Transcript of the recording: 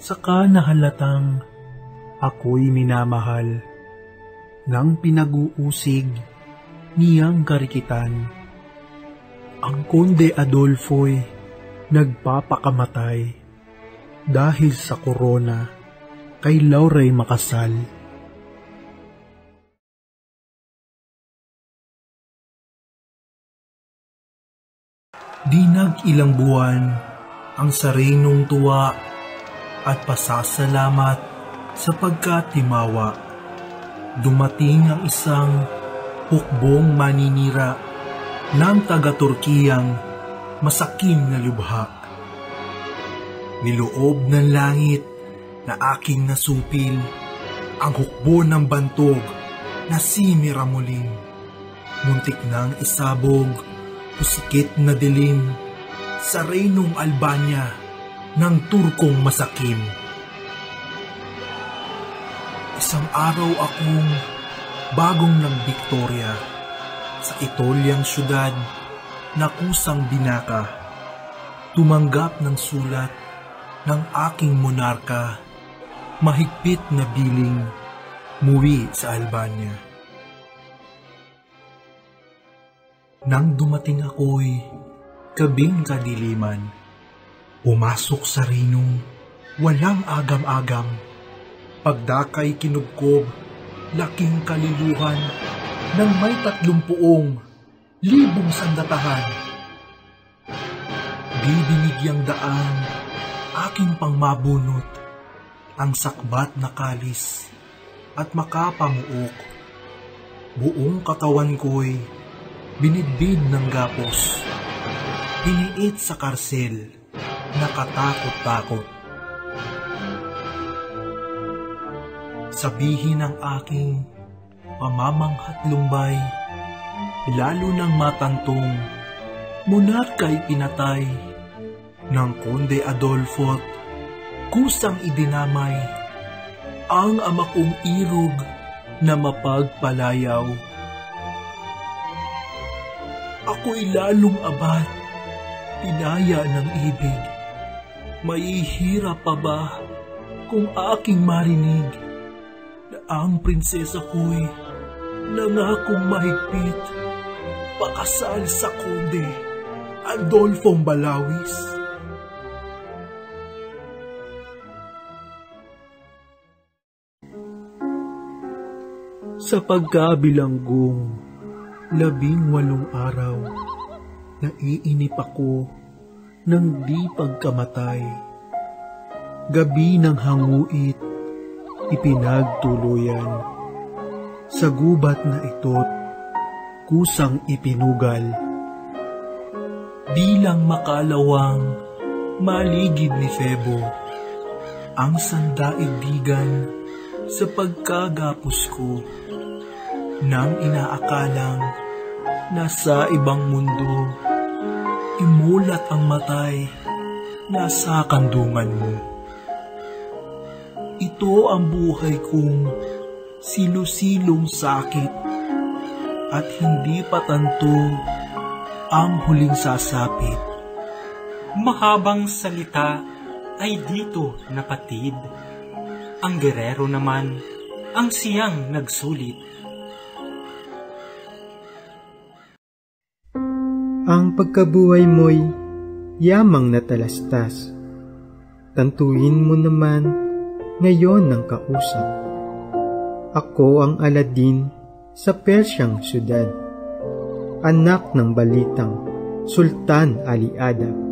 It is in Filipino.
Saka nahalatang ako'y minamahal ng pinag-uusig niyang karikitan. Ang Konde Adolfo'y nagpapakamatay dahil sa korona kay Lauray Makasal. Di nag-ilang buwan ang sarinong tuwa at pasasalamat sapagkat timawa. Dumating ang isang hukbong maninira ng taga-Turkiyang masakim na lubha. Niloob ng langit na aking nasupil ang hukbo ng bantog na si Miramulim. Muntik nang isabog pusikit na dilim sa reynong Albania ng Turkong masakim. Isang araw akong bagong nagbiktorya sa Itolyang syudad na kusang binaka, tumanggap ng sulat ng aking monarka, mahigpit na biling muwi sa Albania. Nang dumating ako'y gabing kadiliman, pumasok sa rinong walang agam-agam, pagdakay kinubkob, laking kaliluhan ng may 30,000 sandatahan. Di binigyang daan aking pangmabunot ang sakbat na kalis at makapamuok. Buong katawan ko'y binidbid ng gapos, piniit sa karsel, nakatakot-takot. Sabihin ng aking pamamanghat lumbay, lalo ng matantong monarka'y pinatay ng Konde Adolfo't kusang idinamay ang ama kong irog na mapagpalayaw. Ako'y lalong abad, pinaya ng ibig. Maihirap pa ba kung aking marinig na ang prinsesa ko'y nangakong mahigpit pakasal sa Konde Adolfong Balawis? Sa pagkabilanggong 18 araw, naiinip ako ng di pagkamatay. Gabi ng hanguit, ipinagtuluyan. Sa gubat na ito't kusang ipinugal. Bilang makalawang maligid ni Febo, ang sandaigdigan sa pagkagapos ko, nang inaakalang nasa ibang mundo, imulat ang matay nasa kandungan mo. Ito ang buhay kong silu-silong sakit at hindi patanto ang huling sasapit. Mahabang salita ay dito napatid. Ang gerero naman ang siyang nagsulit. Ang pagkabuhay mo'y yamang natalastas. Tantuin mo naman ngayon ng kausap. Ako ang Aladin sa Persyang syudad, anak ng balitang Sultan Ali Adab.